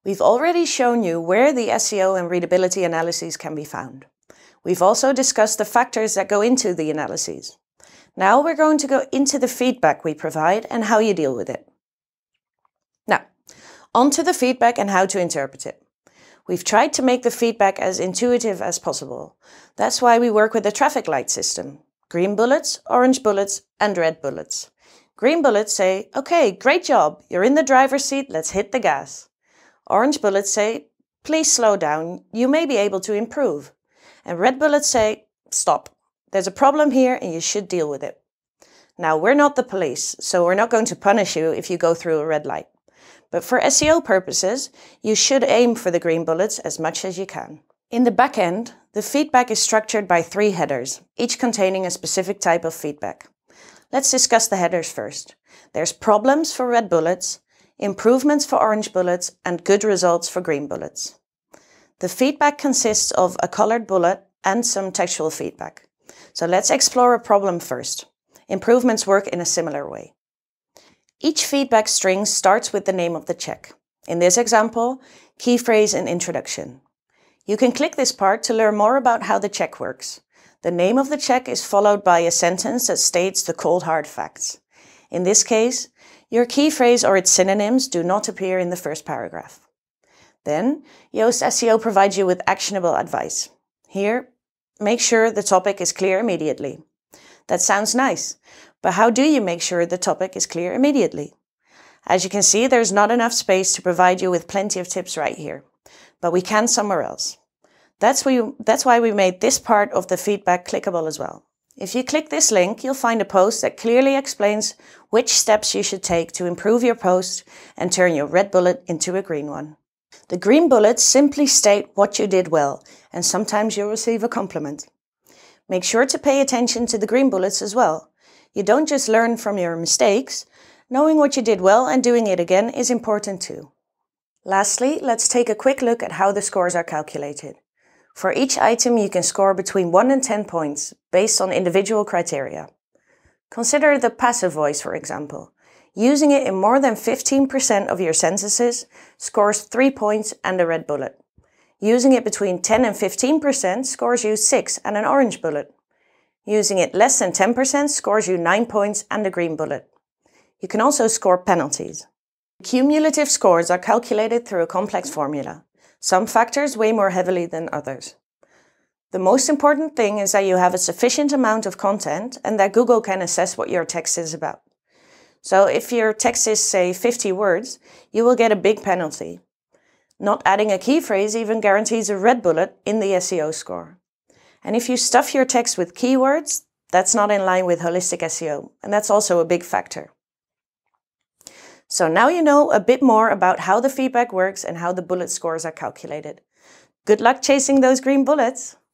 We've already shown you where the SEO and readability analyses can be found. We've also discussed the factors that go into the analyses. Now we're going to go into the feedback we provide and how you deal with it. Now, on to the feedback and how to interpret it. We've tried to make the feedback as intuitive as possible. That's why we work with the traffic light system. Green bullets, orange bullets, and red bullets. Green bullets say, okay, great job, you're in the driver's seat, let's hit the gas. Orange bullets say, please slow down, you may be able to improve. And red bullets say, stop, there's a problem here and you should deal with it. Now, we're not the police, so we're not going to punish you if you go through a red light. But for SEO purposes, you should aim for the green bullets as much as you can. In the back end, the feedback is structured by 3 headers, each containing a specific type of feedback. Let's discuss the headers first. There's problems for red bullets, improvements for orange bullets, and good results for green bullets. The feedback consists of a colored bullet and some textual feedback. So let's explore a problem first. Improvements work in a similar way. Each feedback string starts with the name of the check. In this example, key phrase and introduction. You can click this part to learn more about how the check works. The name of the check is followed by a sentence that states the cold hard facts. In this case, your key phrase or its synonyms do not appear in the first paragraph. Then, Yoast SEO provides you with actionable advice. Here, make sure the topic is clear immediately. That sounds nice, but how do you make sure the topic is clear immediately? As you can see, there's not enough space to provide you with plenty of tips right here, but we can somewhere else. That's why we made this part of the feedback clickable as well. If you click this link, you'll find a post that clearly explains which steps you should take to improve your post and turn your red bullet into a green one. The green bullets simply state what you did well, and sometimes you'll receive a compliment. Make sure to pay attention to the green bullets as well. You don't just learn from your mistakes. Knowing what you did well and doing it again is important too. Lastly, let's take a quick look at how the scores are calculated. For each item, you can score between 1 and 10 points, based on individual criteria. Consider the passive voice, for example. Using it in more than 15% of your sentences scores 3 points and a red bullet. Using it between 10 and 15% scores you 6 and an orange bullet. Using it less than 10% scores you 9 points and a green bullet. You can also score penalties. Cumulative scores are calculated through a complex formula. Some factors weigh more heavily than others. The most important thing is that you have a sufficient amount of content and that Google can assess what your text is about. So if your text is, say, 50 words, you will get a big penalty. Not adding a key phrase even guarantees a red bullet in the SEO score. And if you stuff your text with keywords, that's not in line with holistic SEO, and that's also a big factor. So now you know a bit more about how the feedback works and how the bullet scores are calculated. Good luck chasing those green bullets!